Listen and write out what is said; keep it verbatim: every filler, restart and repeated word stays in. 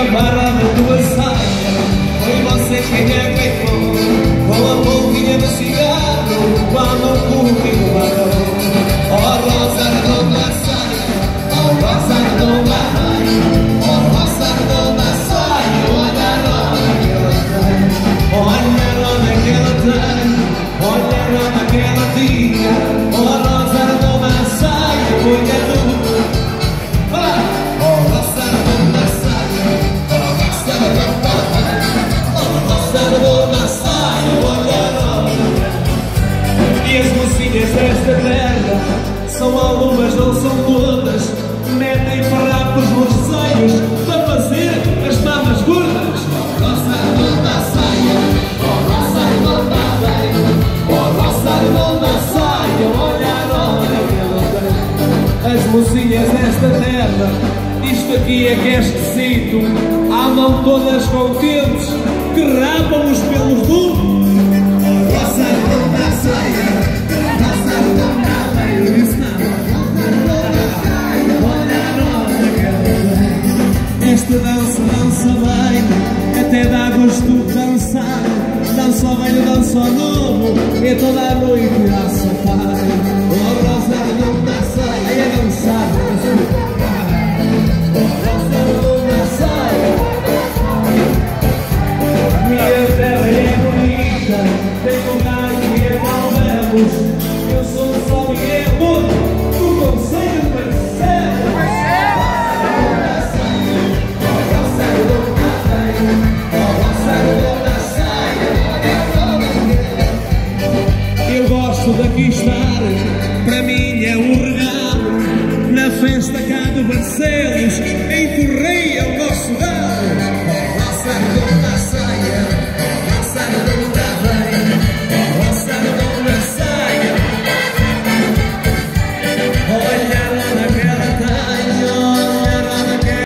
barra da tua saia, foi você quem a queimou, com a boquinha de cigarro, quando o público parou. Oh rosa redonda saia, oh rosa redonda raia, oh rosa redonda saia, olha a roda que ela tem, olha a roda que ela tem, olha a roda que ela tinha. Oh rosa redonda saia, olha tudo. Oh rosa redonda saia, oh rosa redonda raia, oh rosa redonda saia, olha a roda. E as mocinhas desta terra são algumas, não são todas, metem farrapos nos seios para fazer as mamas gordas. Oh rosa redonda saia, oh rosa redonda raia, oh rosa redonda saia, olha a roda que ela tem. As mocinhas desta terra, isto aqui é que é esquisito, andam todas contentes que rapam os pelos do rosa redonda saia, rosa redonda raia, eu disse nada. Olha a roda que ela tem. Esta dança dança bem, até dá gosto de dançar. Dança velho, dança novo, e toda a noite a saltar. Oh rosa redonda saia, é dançar. Oh rosa redonda saia. Minha terra é bonita, tem lugar que é mal vemos. Eu sou o sol e é amor, do conselho de Marcelo. Oh rosa redonda saia, oh rosa redonda saia. Eu gosto daqui estar, para mim é um regalo, na festa cá do Barcelos.